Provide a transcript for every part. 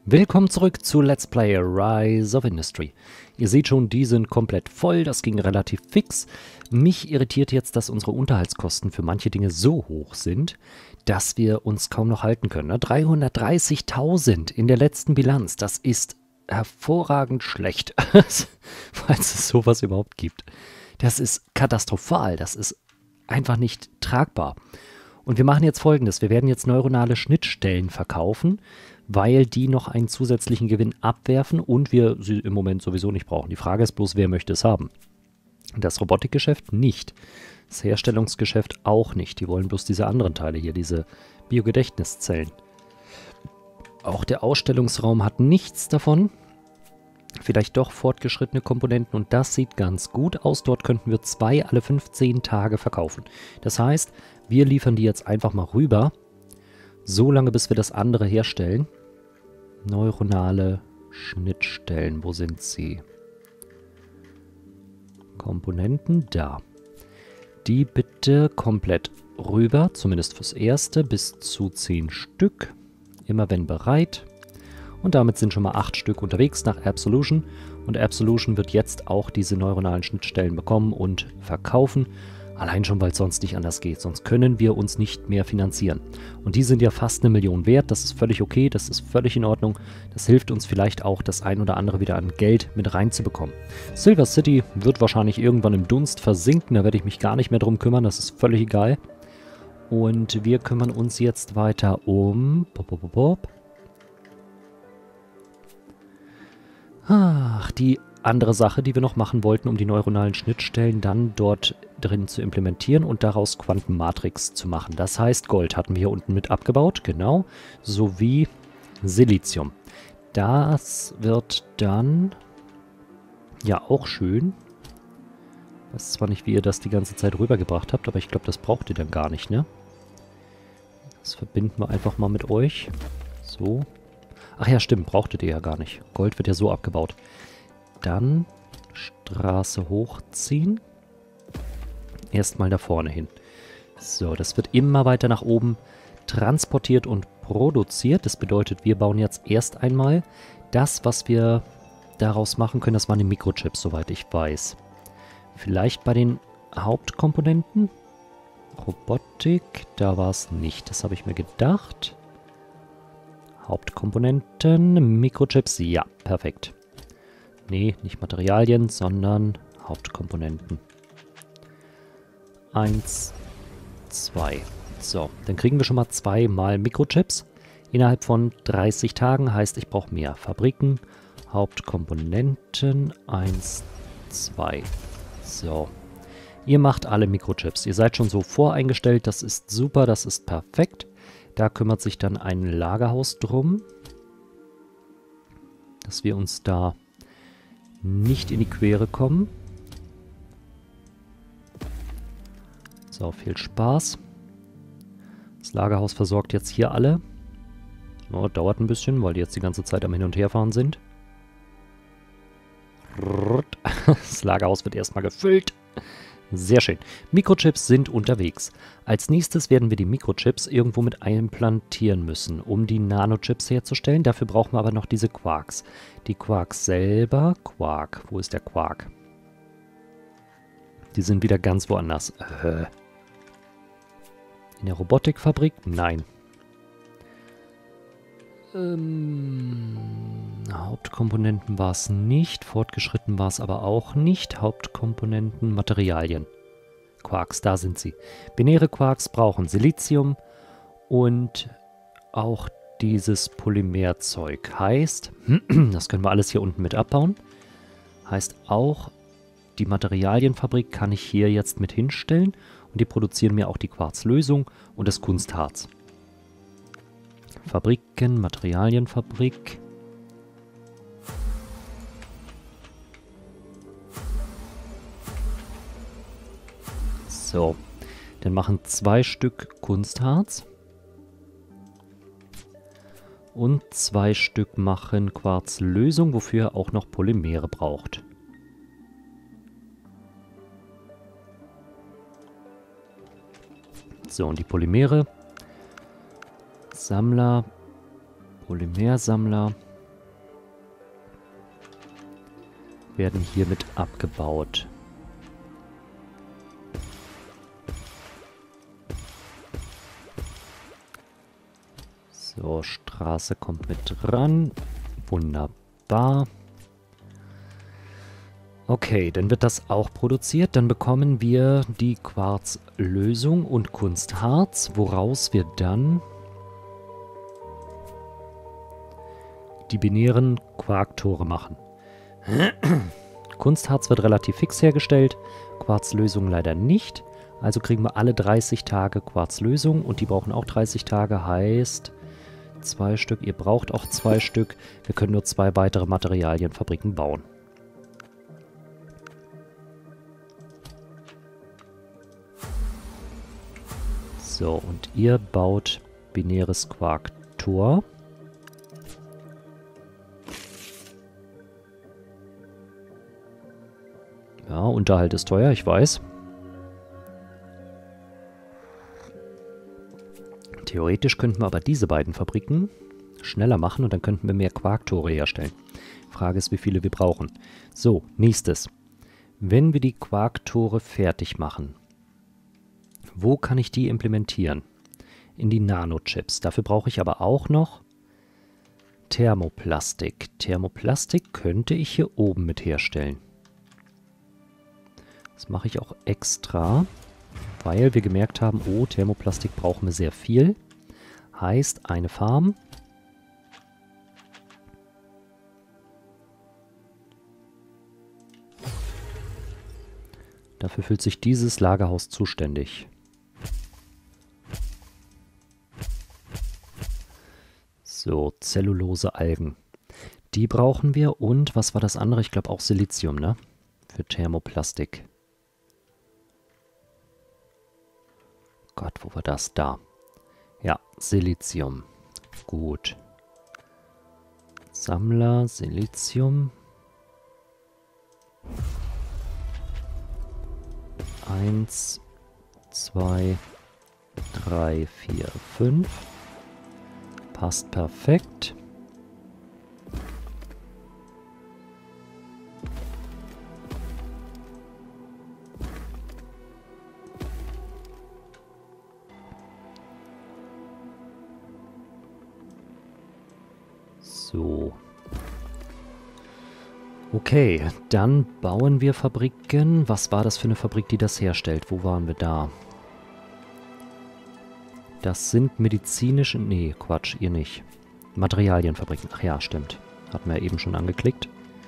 Willkommen zurück zu Let's Play Rise of Industry. Ihr seht schon, die sind komplett voll, das ging relativ fix. Mich irritiert jetzt, dass unsere Unterhaltskosten für manche Dinge so hoch sind, dass wir uns kaum noch halten können. 330.000 in der letzten Bilanz, das ist hervorragend schlecht, falls es sowas überhaupt gibt. Das ist katastrophal, das ist einfach nicht tragbar. Und wir machen jetzt Folgendes, wir werden jetzt neuronale Schnittstellen verkaufen, weil die noch einen zusätzlichen Gewinn abwerfen und wir sie im Moment sowieso nicht brauchen. Die Frage ist bloß, wer möchte es haben? Das Robotikgeschäft nicht. Das Herstellungsgeschäft auch nicht. Die wollen bloß diese anderen Teile hier, diese Biogedächtniszellen. Auch der Ausstellungsraum hat nichts davon. Vielleicht doch fortgeschrittene Komponenten und das sieht ganz gut aus. Dort könnten wir 2 alle 15 Tage verkaufen. Das heißt, wir liefern die jetzt einfach mal rüber, so lange bis wir das andere herstellen. Neuronale Schnittstellen, wo sind sie? Komponenten, da. Die bitte komplett rüber, zumindest fürs erste, bis zu 10 Stück. Immer wenn bereit. Und damit sind schon mal 8 Stück unterwegs nach Absolution. Und Absolution wird jetzt auch diese neuronalen Schnittstellen bekommen und verkaufen. Allein schon, weil es sonst nicht anders geht. Sonst können wir uns nicht mehr finanzieren. Und die sind ja fast 1 Million wert. Das ist völlig okay. Das ist völlig in Ordnung. Das hilft uns vielleicht auch, das ein oder andere wieder an Geld mit reinzubekommen. Silver City wird wahrscheinlich irgendwann im Dunst versinken. Da werde ich mich gar nicht mehr drum kümmern. Das ist völlig egal. Und wir kümmern uns jetzt weiter um... Ach, die andere Sache, die wir noch machen wollten, um die neuronalen Schnittstellen dann dort drin zu implementieren und daraus Quantenmatrix zu machen. Das heißt, Gold hatten wir hier unten mit abgebaut, genau, sowie Silizium. Das wird dann ja auch schön. Ich weiß zwar nicht, wie ihr das die ganze Zeit rübergebracht habt, aber ich glaube, das braucht ihr dann gar nicht, ne? Das verbinden wir einfach mal mit euch. So. Ach ja, stimmt, brauchtet ihr ja gar nicht. Gold wird ja so abgebaut. Dann Straße hochziehen. Erstmal da vorne hin. So, das wird immer weiter nach oben transportiert und produziert. Das bedeutet, wir bauen jetzt erst einmal das, was wir daraus machen können. Das waren die Mikrochips, soweit ich weiß. Vielleicht bei den Hauptkomponenten. Robotik, da war es nicht. Das habe ich mir gedacht. Hauptkomponenten, Mikrochips, ja, perfekt. Nee, nicht Materialien, sondern Hauptkomponenten. 1, 2. So, dann kriegen wir schon mal 2 mal Mikrochips. Innerhalb von 30 Tagen heißt, ich brauche mehr. Fabriken, Hauptkomponenten, 1, 2. So. Ihr macht alle Mikrochips. Ihr seid schon so voreingestellt, das ist super, das ist perfekt. Da kümmert sich dann ein Lagerhaus drum, dass wir uns da nicht in die Quere kommen. So, viel Spaß. Das Lagerhaus versorgt jetzt hier alle. Oh, dauert ein bisschen, weil die jetzt die ganze Zeit am Hin- und Herfahren sind. Das Lagerhaus wird erstmal gefüllt. Sehr schön. Mikrochips sind unterwegs. Als nächstes werden wir die Mikrochips irgendwo mit implantieren müssen, um die Nanochips herzustellen. Dafür brauchen wir aber noch diese Quarks. Die Quarks selber... Quark. Wo ist der Quark? Die sind wieder ganz woanders. In der Robotikfabrik? Nein. Hauptkomponenten war es nicht, fortgeschritten war es aber auch nicht. Hauptkomponenten, Materialien. Quarks, da sind sie. Binäre Quarks brauchen Silizium und auch dieses Polymerzeug. Heißt, das können wir alles hier unten mit abbauen. Heißt auch, die Materialienfabrik kann ich hier jetzt mit hinstellen und die produzieren mir auch die Quarzlösung und das Kunstharz. Fabriken, Materialienfabrik. So, dann machen 2 Stück Kunstharz. Und 2 Stück machen Quarzlösung, wofür ihr auch noch Polymere braucht. So, und die Polymere. Sammler, Polymersammler. werden hiermit abgebaut. So, Straße kommt mit dran. Wunderbar. Okay, dann wird das auch produziert. Dann bekommen wir die Quarzlösung und Kunstharz, woraus wir dann die binären Quarktore machen. Kunstharz wird relativ fix hergestellt, Quarzlösung leider nicht. Also kriegen wir alle 30 Tage Quarzlösung und die brauchen auch 30 Tage, heißt 2 Stück. Ihr braucht auch 2 Stück. Wir können nur 2 weitere Materialienfabriken bauen. So, und ihr baut binäres Quarktor. Ja, Unterhalt ist teuer, ich weiß. Theoretisch könnten wir aber diese beiden Fabriken schneller machen und dann könnten wir mehr Quarktore herstellen. Frage ist, wie viele wir brauchen. So, nächstes. Wenn wir die Quarktore fertig machen, wo kann ich die implementieren? In die Nanochips. Dafür brauche ich aber auch noch Thermoplastik. Thermoplastik könnte ich hier oben mit herstellen. Das mache ich auch extra, weil wir gemerkt haben, oh, Thermoplastik brauchen wir sehr viel. Heißt, eine Farm. Dafür fühlt sich dieses Lagerhaus zuständig. So, Zellulose-Algen. Die brauchen wir und, was war das andere? Ich glaube auch Silizium, ne? Für Thermoplastik. Gott, wo war das? Da. Ja, Silizium. Gut. Sammler, Silizium. 1, 2, 3, 4, 5. Passt perfekt. So. Okay, dann bauen wir Fabriken. Was war das für eine Fabrik, die das herstellt? Wo waren wir da? Das sind medizinische... Nee, Quatsch, ihr nicht. Materialienfabriken. Ach ja, stimmt. Hatten wir eben schon angeklickt.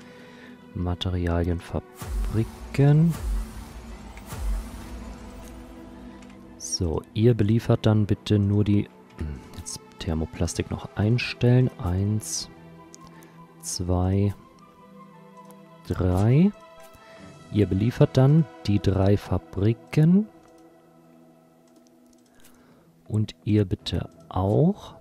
Materialienfabriken. So, ihr beliefert dann bitte nur die... Jetzt Thermoplastik noch einstellen. 1, 2, 3. Ihr beliefert dann die 3 Fabriken. Und ihr bitte auch.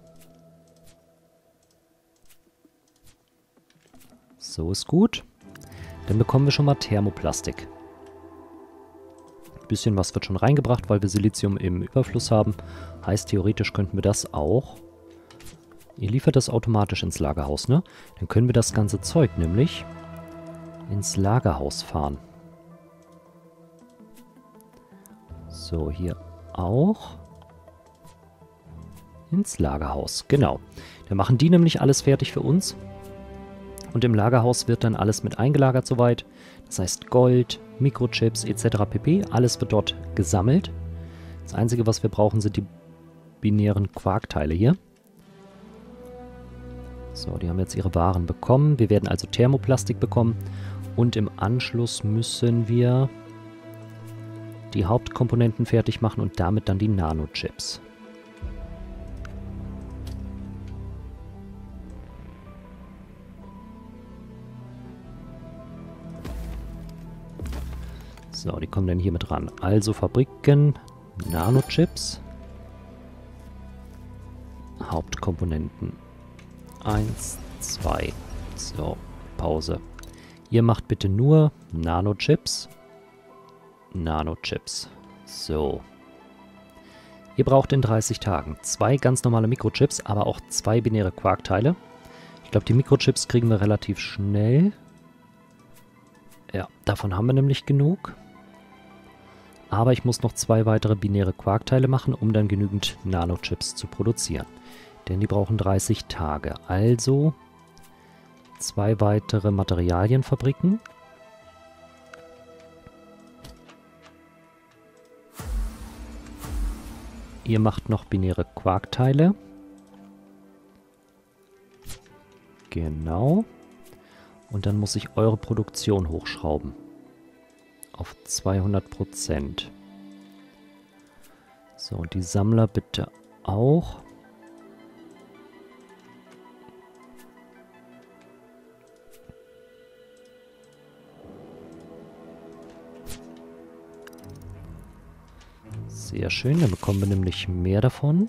So ist gut. Dann bekommen wir schon mal Thermoplastik. Ein bisschen was wird schon reingebracht, weil wir Silizium im Überfluss haben. Heißt, theoretisch könnten wir das auch. Ihr liefert das automatisch ins Lagerhaus, ne? Dann können wir das ganze Zeug nämlich ins Lagerhaus fahren. So, hier auch. Ins Lagerhaus, genau. Dann machen die nämlich alles fertig für uns. Und im Lagerhaus wird dann alles mit eingelagert soweit. Das heißt Gold, Mikrochips etc. pp. Alles wird dort gesammelt. Das Einzige, was wir brauchen, sind die binären Quarkteile hier. So, die haben jetzt ihre Waren bekommen. Wir werden also Thermoplastik bekommen. Und im Anschluss müssen wir die Hauptkomponenten fertig machen und damit dann die Nanochips. So, die kommen dann hier mit ran. Also Fabriken, Nanochips, Hauptkomponenten. 1, 2. So, Pause. Ihr macht bitte nur Nanochips. Nanochips. So. Ihr braucht in 30 Tagen 2 ganz normale Mikrochips, aber auch 2 binäre Quarkteile. Ich glaube, die Mikrochips kriegen wir relativ schnell. Ja, davon haben wir nämlich genug. Aber ich muss noch 2 weitere binäre Quarkteile machen, um dann genügend Nanochips zu produzieren. Denn die brauchen 30 Tage. Also 2 weitere Materialienfabriken. Ihr macht noch binäre Quarkteile. Genau. Und dann muss ich eure Produktion hochschrauben. Auf 200%. So, und die Sammler bitte auch. Sehr schön, dann bekommen wir nämlich mehr davon.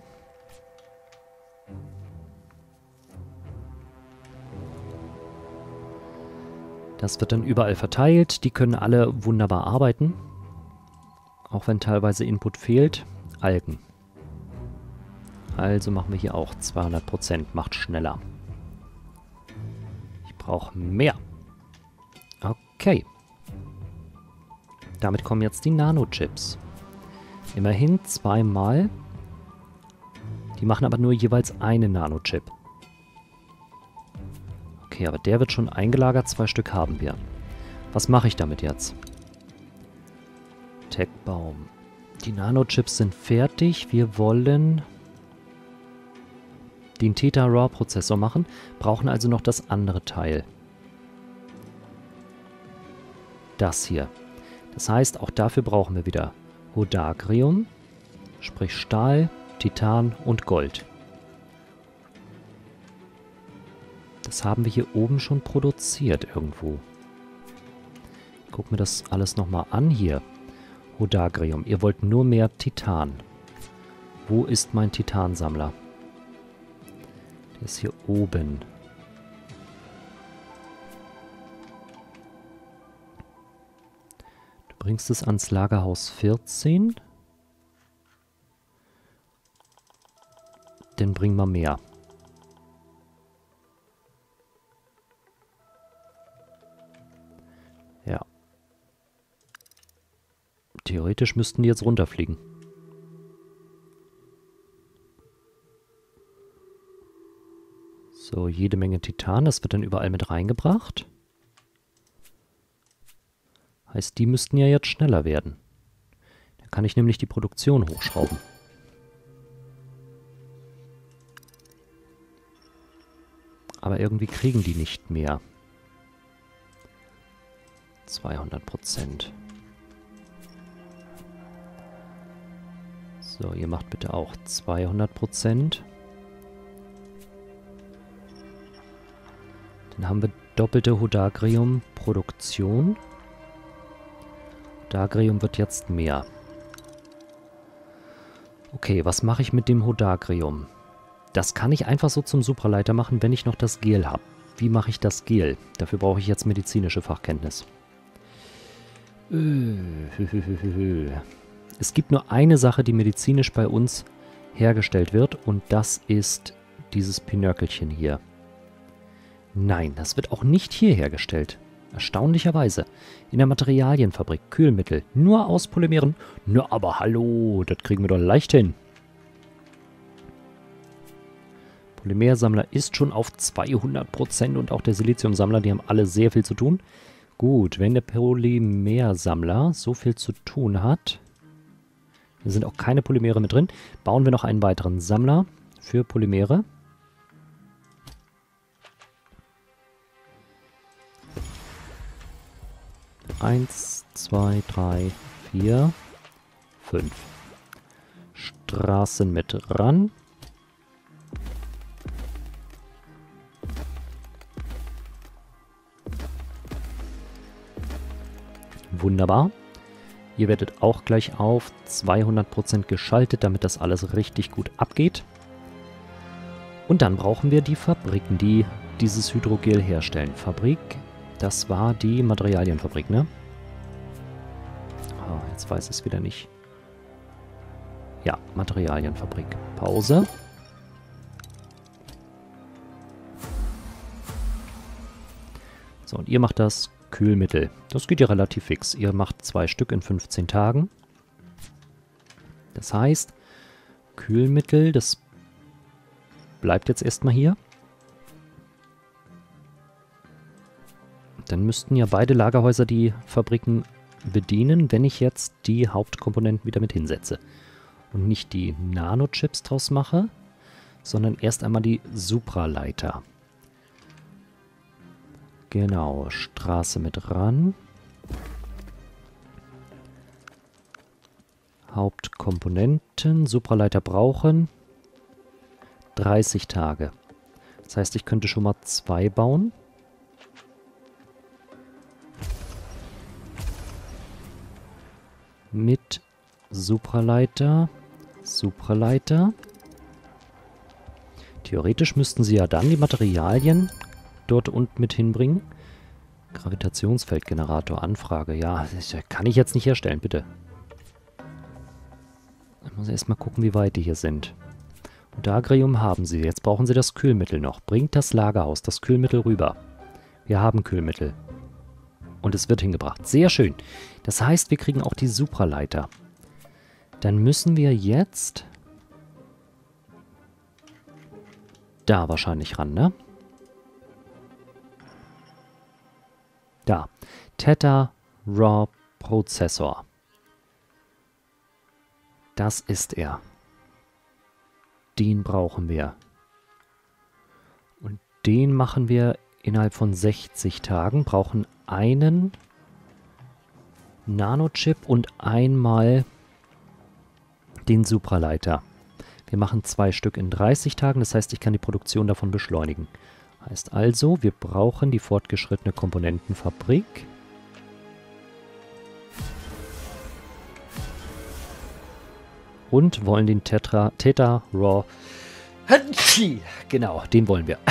Das wird dann überall verteilt. Die können alle wunderbar arbeiten. Auch wenn teilweise Input fehlt. Algen. Also machen wir hier auch 200%. Macht schneller. Ich brauche mehr. Okay. Damit kommen jetzt die Nanochips. Immerhin 2 Mal. Die machen aber nur jeweils einen Nanochip. Okay, aber der wird schon eingelagert. 2 Stück haben wir. Was mache ich damit jetzt? Techbaum. Die Nanochips sind fertig. Wir wollen den Theta-Raw-Prozessor machen. Brauchen also noch das andere Teil. Das hier. Das heißt, auch dafür brauchen wir wieder Hodagrium, sprich Stahl, Titan und Gold. Das haben wir hier oben schon produziert irgendwo. Ich gucke mir das alles nochmal an hier. Hodagrium. Ihr wollt nur mehr Titan. Wo ist mein Titansammler? Der ist hier oben. Du bringst es ans Lagerhaus 14. Dann bring mal mehr. Ja. Theoretisch müssten die jetzt runterfliegen. So, jede Menge Titan. Das wird dann überall mit reingebracht. Heißt, die müssten ja jetzt schneller werden. Dann kann ich nämlich die Produktion hochschrauben. Aber irgendwie kriegen die nicht mehr. 200%. So, ihr macht bitte auch 200%. Dann haben wir doppelte Hodagrium-Produktion. Hodagrium wird jetzt mehr. Okay, was mache ich mit dem Hodagrium? Das kann ich einfach so zum Supraleiter machen, wenn ich noch das Gel habe. Wie mache ich das Gel? Dafür brauche ich jetzt medizinische Fachkenntnis. Es gibt nur eine Sache, die medizinisch bei uns hergestellt wird, und das ist dieses Pinöckelchen hier. Nein, das wird auch nicht hier hergestellt. Erstaunlicherweise. In der Materialienfabrik, Kühlmittel, nur aus Polymeren. Na, aber hallo, das kriegen wir doch leicht hin. Polymersammler ist schon auf 200% und auch der Siliziumsammler, die haben alle sehr viel zu tun. Gut, wenn der Polymersammler so viel zu tun hat, hier sind auch keine Polymere mit drin, bauen wir noch einen weiteren Sammler für Polymere. Eins, 2, 3, 4, 5. Straßen mit ran. Wunderbar. Ihr werdet auch gleich auf 200% geschaltet, damit das alles richtig gut abgeht. Und dann brauchen wir die Fabriken, die dieses Hydrogel herstellen. Fabrik, das war die Materialienfabrik, ne? Oh, jetzt weiß ich es wieder nicht. Ja, Materialienfabrik. Pause. So, und ihr macht das Kühlmittel. Das geht ja relativ fix. Ihr macht 2 Stück in 15 Tagen. Das heißt, Kühlmittel, das bleibt jetzt erstmal hier. Dann müssten ja beide Lagerhäuser die Fabriken bedienen, wenn ich jetzt die Hauptkomponenten wieder mit hinsetze. Und nicht die Nanochips draus mache, sondern erst einmal die Supraleiter. Genau, Straße mit ran. Hauptkomponenten, Supraleiter brauchen 30 Tage. Das heißt, ich könnte schon mal 2 bauen. Mit Supraleiter, Supraleiter. Theoretisch müssten sie ja dann die Materialien dort unten mit hinbringen. Gravitationsfeldgenerator, Anfrage. Ja, das kann ich jetzt nicht herstellen, bitte. Ich muss erstmal gucken, wie weit die hier sind. Und Agrium haben sie. Jetzt brauchen sie das Kühlmittel noch. Bringt das Lagerhaus das Kühlmittel rüber. Wir haben Kühlmittel. Und es wird hingebracht. Sehr schön. Das heißt, wir kriegen auch die Supraleiter. Dann müssen wir jetzt da wahrscheinlich ran, ne? Da. Theta Raw Prozessor. Das ist er. Den brauchen wir. Und den machen wir innerhalb von 60 Tagen. Brauchen einen Nanochip und einmal den Supraleiter. Wir machen 2 Stück in 30 Tagen. Das heißt, ich kann die Produktion davon beschleunigen. Heißt also, wir brauchen die fortgeschrittene Komponentenfabrik. Und wollen den Theta Raw. Genau, den wollen wir.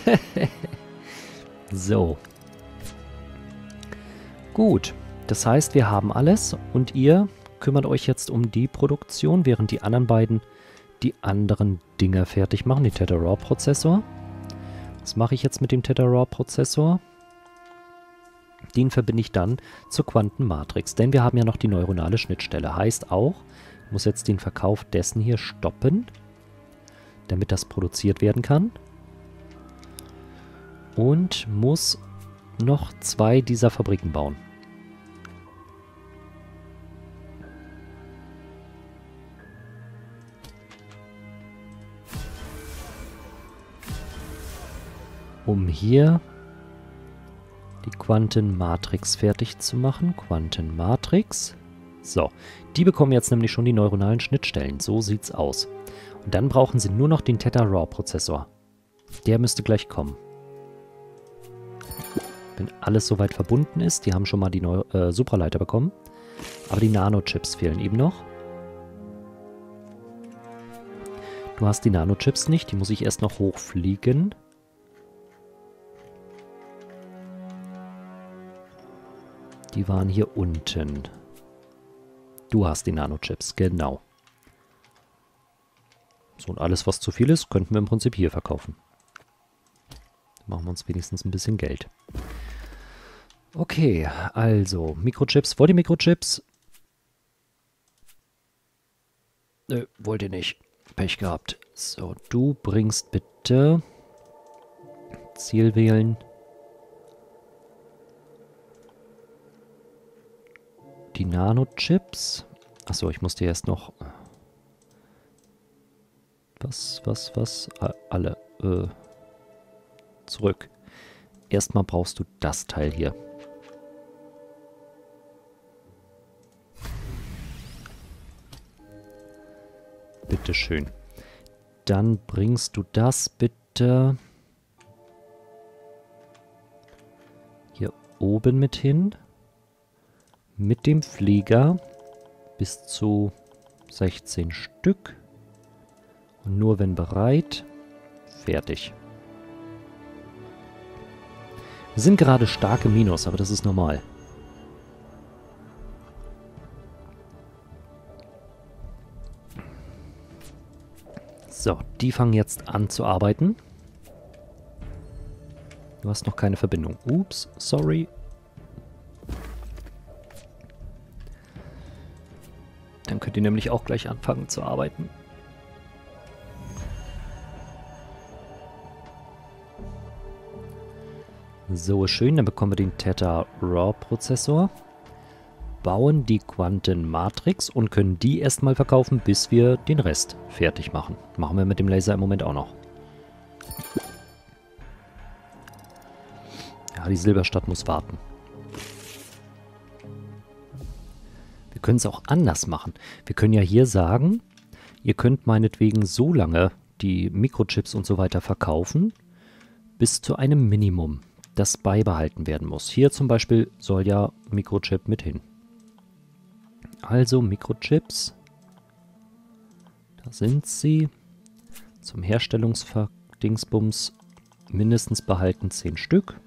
So. Gut. Das heißt, wir haben alles und ihr kümmert euch jetzt um die Produktion, während die anderen beiden die anderen Dinger fertig machen. Den Theta Raw Prozessor. Was mache ich jetzt mit dem Theta Raw Prozessor? Den verbinde ich dann zur Quantenmatrix, denn wir haben ja noch die neuronale Schnittstelle. Heißt auch, ich muss jetzt den Verkauf dessen hier stoppen, damit das produziert werden kann. Und muss noch 2 dieser Fabriken bauen. Um hier die Quantenmatrix fertig zu machen. Quantenmatrix. So, die bekommen jetzt nämlich schon die neuronalen Schnittstellen. So sieht's aus. Und dann brauchen sie nur noch den Theta Raw Prozessor. Der müsste gleich kommen. Wenn alles soweit verbunden ist. Die haben schon mal die Supraleiter bekommen. Aber die Nanochips fehlen eben noch. Du hast die Nanochips nicht. Die muss ich erst noch hochfliegen. Die waren hier unten. Du hast die Nanochips, genau. So, und alles, was zu viel ist, könnten wir im Prinzip hier verkaufen. Dann machen wir uns wenigstens ein bisschen Geld. Okay, also, Mikrochips. Wollt ihr Mikrochips? Nö, wollt ihr nicht. Pech gehabt. So, du bringst bitte Ziel wählen. Die Nanochips. Achso, ich musste erst noch... Was? Alle. Zurück. Erstmal brauchst du das Teil hier. Bitteschön. Dann bringst du das bitte hier oben mit hin. Mit dem Flieger bis zu 16 Stück. Und nur wenn bereit, fertig. Wir sind gerade stark im Minus, aber das ist normal. So, die fangen jetzt an zu arbeiten. Du hast noch keine Verbindung. Ups, sorry. Dann könnt ihr nämlich auch gleich anfangen zu arbeiten. So, ist schön. Dann bekommen wir den Theta Raw Prozessor. Bauen die Quantenmatrix und können die erstmal verkaufen, bis wir den Rest fertig machen. Machen wir mit dem Laser im Moment auch noch. Ja, die Silberstadt muss warten. Wir können es auch anders machen. Wir können ja hier sagen, ihr könnt meinetwegen so lange die Mikrochips und so weiter verkaufen, bis zu einem Minimum, das beibehalten werden muss. Hier zum Beispiel soll ja Mikrochip mit hin. Also Mikrochips, da sind sie, zum Herstellungsdingsbums mindestens behalten 10 Stück.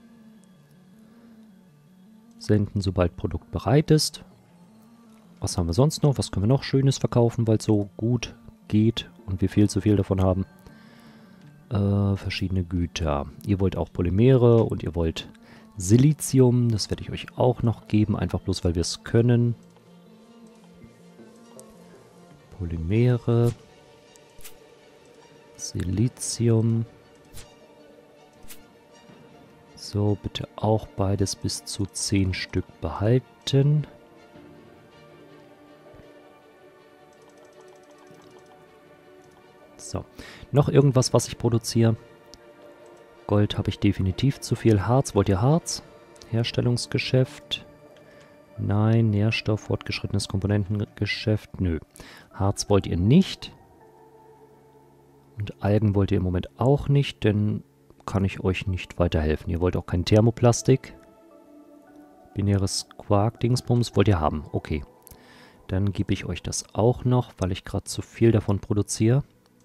Senden, sobald Produkt bereit ist. Was haben wir sonst noch? Was können wir noch Schönes verkaufen, weil es so gut geht und wir viel zu viel davon haben? Verschiedene Güter. Ihr wollt auch Polymere und ihr wollt Silizium. Das werde ich euch auch noch geben, einfach bloß, weil wir es können. Polymere. Silizium. So, bitte auch beides bis zu 10 Stück behalten. So, noch irgendwas, was ich produziere? Gold habe ich definitiv zu viel. Harz, wollt ihr Harz? Herstellungsgeschäft? Nein, Nährstoff, fortgeschrittenes Komponentengeschäft? Nö. Harz wollt ihr nicht. Und Algen wollt ihr im Moment auch nicht, denn kann ich euch nicht weiterhelfen. Ihr wollt auch kein Thermoplastik. Binäres Quark-Dingsbums wollt ihr haben. Okay. Dann gebe ich euch das auch noch, weil ich gerade zu viel davon produziere.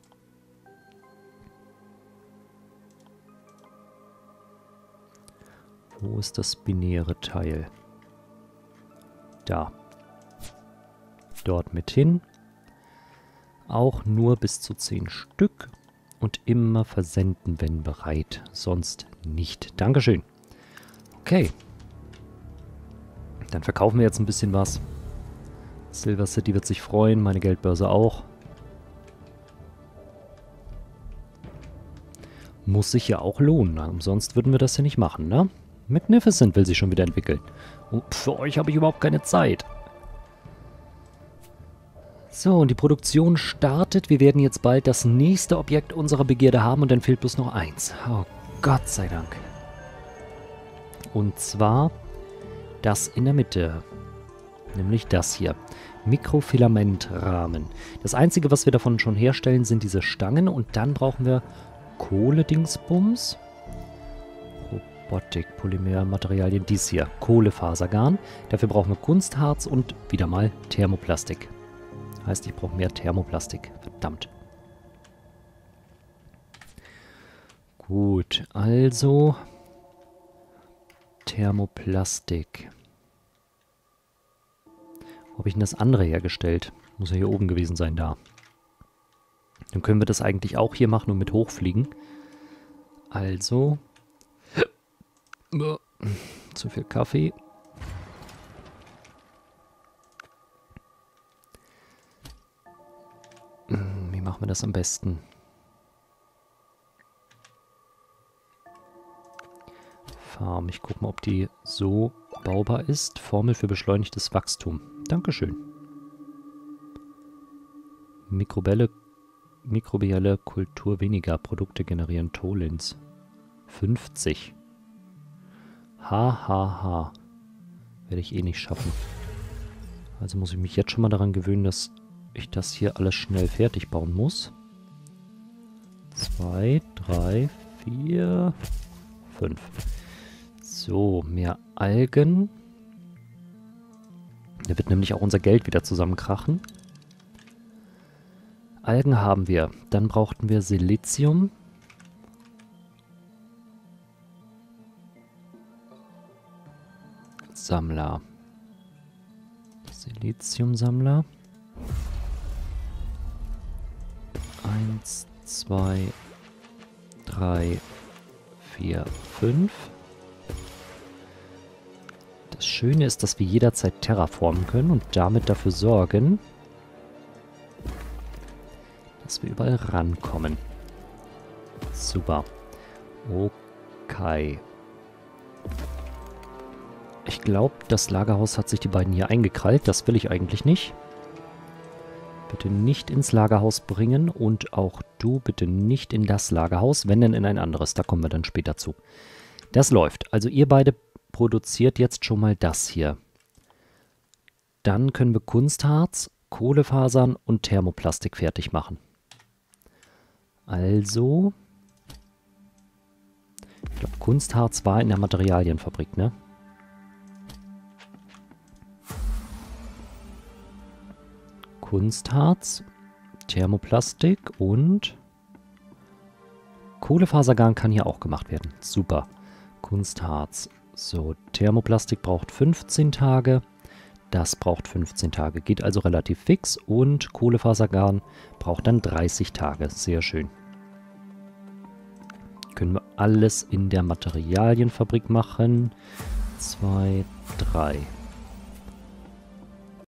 Wo ist das binäre Teil? Da. Dort mit hin. Auch nur bis zu 10 Stück. Und immer versenden, wenn bereit. Sonst nicht. Dankeschön. Okay. Dann verkaufen wir jetzt ein bisschen was. Silver City wird sich freuen. Meine Geldbörse auch. Muss sich ja auch lohnen. Umsonst würden wir das ja nicht machen, ne? Magnificent will sich schon wieder entwickeln. Und für euch habe ich überhaupt keine Zeit. So, und die Produktion startet. Wir werden jetzt bald das nächste Objekt unserer Begierde haben und dann fehlt bloß noch eins. Oh, Gott sei Dank. Und zwar das in der Mitte. Nämlich das hier. Mikrofilamentrahmen. Das Einzige, was wir davon schon herstellen, sind diese Stangen. Und dann brauchen wir Kohledingsbums. Robotik, Polymermaterialien, dies hier. Kohlefasergarn. Dafür brauchen wir Kunstharz und wieder mal Thermoplastik. Heißt, ich brauche mehr Thermoplastik. Verdammt. Gut, also Thermoplastik. Wo habe ich denn das andere hergestellt? Muss ja hier oben gewesen sein, da. Dann können wir das eigentlich auch hier machen und mit hochfliegen. Also. Zu viel Kaffee. Wie machen wir das am besten? Farm. Ich gucke mal, ob die so baubar ist. Formel für beschleunigtes Wachstum. Dankeschön. Mikrobielle Kultur weniger. Produkte generieren Tolins. 50. Werde ich eh nicht schaffen. Also muss ich mich jetzt schon mal daran gewöhnen, dass ich das hier alles schnell fertig bauen muss. 2, 3, 4, 5. So, mehr Algen. Da wird nämlich auch unser Geld wieder zusammenkrachen. Algen haben wir. Dann brauchten wir Silizium. Sammler. Siliziumsammler. 1, 2, 3, 4, 5. Das Schöne ist, dass wir jederzeit terraformen können und damit dafür sorgen, dass wir überall rankommen. Super. Okay. Ich glaube, das Lagerhaus hat sich die beiden hier eingekrallt. Das will ich eigentlich nicht. Bitte nicht ins Lagerhaus bringen und auch du bitte nicht in das Lagerhaus, wenn denn in ein anderes. Da kommen wir dann später zu. Das läuft. Also ihr beide produziert jetzt schon mal das hier. Dann können wir Kunstharz, Kohlefasern und Thermoplastik fertig machen. Also, ich glaube, Kunstharz war in der Materialienfabrik, ne? Kunstharz, Thermoplastik und Kohlefasergarn kann hier auch gemacht werden. Super. Kunstharz. So, Thermoplastik braucht 15 Tage. Das braucht 15 Tage. Geht also relativ fix. Und Kohlefasergarn braucht dann 30 Tage. Sehr schön. Können wir alles in der Materialienfabrik machen. 2, 3.